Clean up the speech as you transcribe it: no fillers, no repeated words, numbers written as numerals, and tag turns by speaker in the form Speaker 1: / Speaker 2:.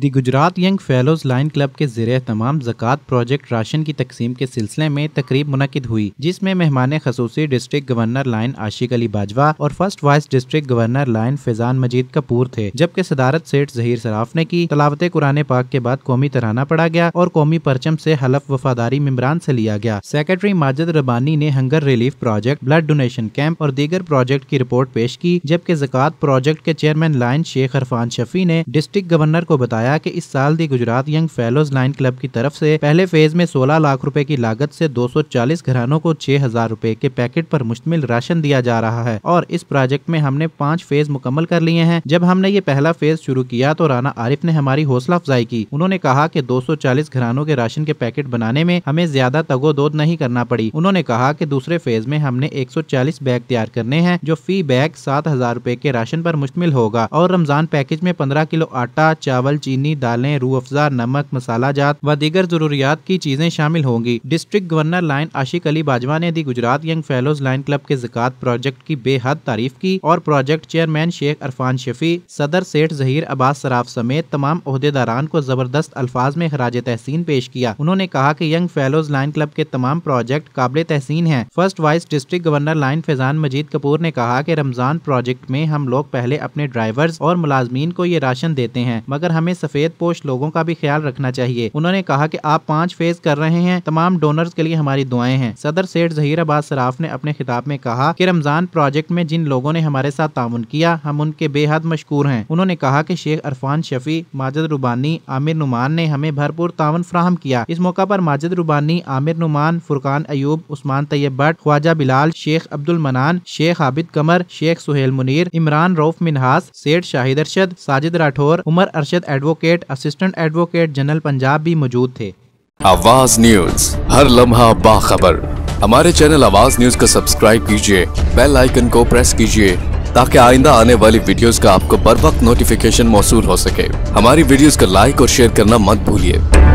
Speaker 1: दी Gujrat young fellows lion club के ज़रिए तमाम ज़कात प्रोजेक्ट राशन की तकसीम के सिलसिले में तकरीब मुनक़िद हुई, जिसमें मेहमान खसूसी district governor lion Ashiq Ali Bajwa और first vice district governor lion Faizan Majeed Kapoor थे। जबकि सदारत सेठ ज़हीर सराफ ने की। तलावत कुरान पाक के बाद कौमी तराना पढ़ा गया और कौमी परचम से हलफ वफादारी मेंबरान से लिया गया। सेक्रेटरी माजिद रबानी ने hunger relief project, blood donation camp और दीगर प्रोजेक्ट की रिपोर्ट पेश की। जबकि ज़कात प्रोजेक्ट के चेयरमैन लाइन शेख अरफान शफी ने डिस्ट्रिक्ट गवर्नर को बताया कि इस साल the Gujrat young fellows lion club की तरफ से पहले फेज में 16 लाख रुपए की लागत से 240 घरानों को 6000 रुपए के पैकेट पर मुश्तमिल राशन दिया जा रहा है और इस प्रोजेक्ट में हमने 5 फेज मुकम्मल कर लिए हैं। जब हमने ये पहला फेज शुरू किया तो राना आरिफ ने हमारी हौसला अफजाई की। उन्होंने कहा कि 240 घरानों के राशन के पैकेट बनाने में हमें ज्यादा तगोदोद नहीं करना पड़ी। उन्होंने कहा कि दूसरे फेज में हमने 140 बैग तैयार करने हैं जो फी बैग 7000 रुपए के राशन पर मुश्तमिल होगा और रमजान पैकेज में 15 किलो आटा, चावल, चीनी, दालें, रूह अफ़ज़ा, नमक, मसाला जात व दीगर जरूरियात की चीजें शामिल होंगी। District governor lion Ashiq Ali Bajwa ने the Gujrat young fellows lion club के ज़कात प्रोजेक्ट की बेहद तारीफ की और प्रोजेक्ट चेयरमैन शेख अरफान शफी, सदर सेठ ज़हीर अब्बास सराफ समेत तमाम ओहदेदारान को जबरदस्त अल्फाज में खराज तहसीन पेश किया। उन्होंने कहा कि यंग फेलोज लाइन क्लब के तमाम प्रोजेक्ट काबिल तहसीन हैं। First vice district governor lion Faizan Majeed Kapoor ने कहा कि रमजान प्रोजेक्ट में हम लोग पहले अपने ड्राइवर्स और मुलाजमीन को ये राशन देते हैं, मगर हमें सफेद पोश लोगों का भी ख्याल रखना चाहिए। उन्होंने कहा कि आप 5 फेज कर रहे हैं, तमाम डोनर्स के लिए हमारी दुआएं हैं। सदर सेठ ज़हीर अब्बास सराफ ने अपने खिताब में कहा कि रमजान प्रोजेक्ट में जिन लोगों ने हमारे साथ ताउन किया, हम उनके बेहद मशकूर हैं। उन्होंने कहा कि शेख अरफान शफी, माजिद रुबानी, आमिर नुमान ने हमें भरपूर ताउन फराहम किया। इस मौका पर माजिद रुबानी, आमिर नुमान, फुरकान अयूब, उस्मान तैयब भट्ट, ख्वाजा बिलाल, शेख अब्दुल मनान, शेख आबिद कमर, Sheikh Suhail Munir, Imran Rauf Minhas, Seth Shahid Arshad, Sajid Rathore, Umar Arshad advocate, assistant advocate general Punjab भी मौजूद थे।
Speaker 2: आवाज न्यूज, हर लम्हा बाखबर। हमारे चैनल आवाज न्यूज को सब्सक्राइब कीजिए, बेल आइकन को प्रेस कीजिए ताकि आइंदा आने वाली वीडियोस का आपको बर वक्त नोटिफिकेशन मौसूल हो सके। हमारी वीडियोस को लाइक और शेयर करना मत भूलिए।